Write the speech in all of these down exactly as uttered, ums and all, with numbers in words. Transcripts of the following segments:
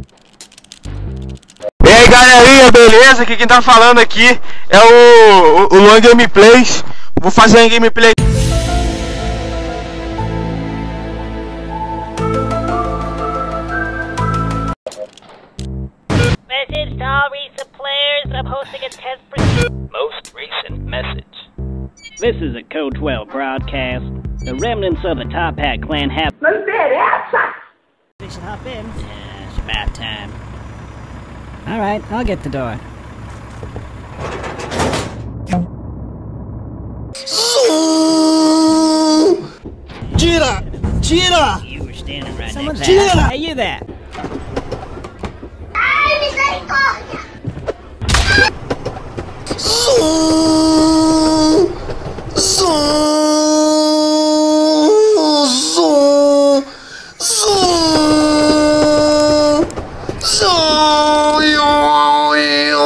E aí galerinha, beleza? Aqui quem tá falando aqui é o, o, o Luan Gameplays. Vou fazer uma gameplay. Message to all recent players. I'm hosting a test for most recent message. This is a Code twelve broadcast. The remnants of the Top Hat clan have... Não interessa! They should hop in. Yeah, it's about time. Alright, I'll get the door. Tira! Tira! You were standing right Someone next to that. tira! Hey, you there! Ai, misericórdia! Zoom! Zoom! Zoom! Zoom! Zoom! Yo, yo.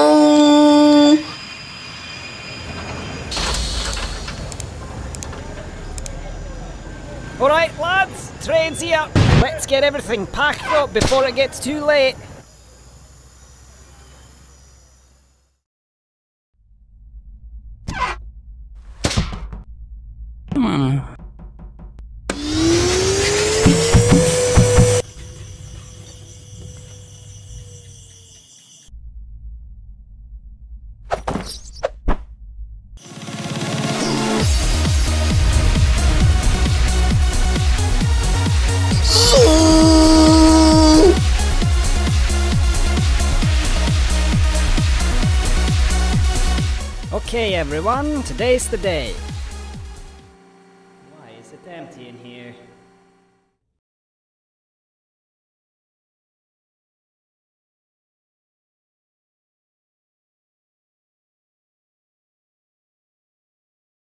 Alright lads, train's here. Let's get everything packed up before it gets too late. Come on. Okay everyone, today's the day. Why is it empty in here?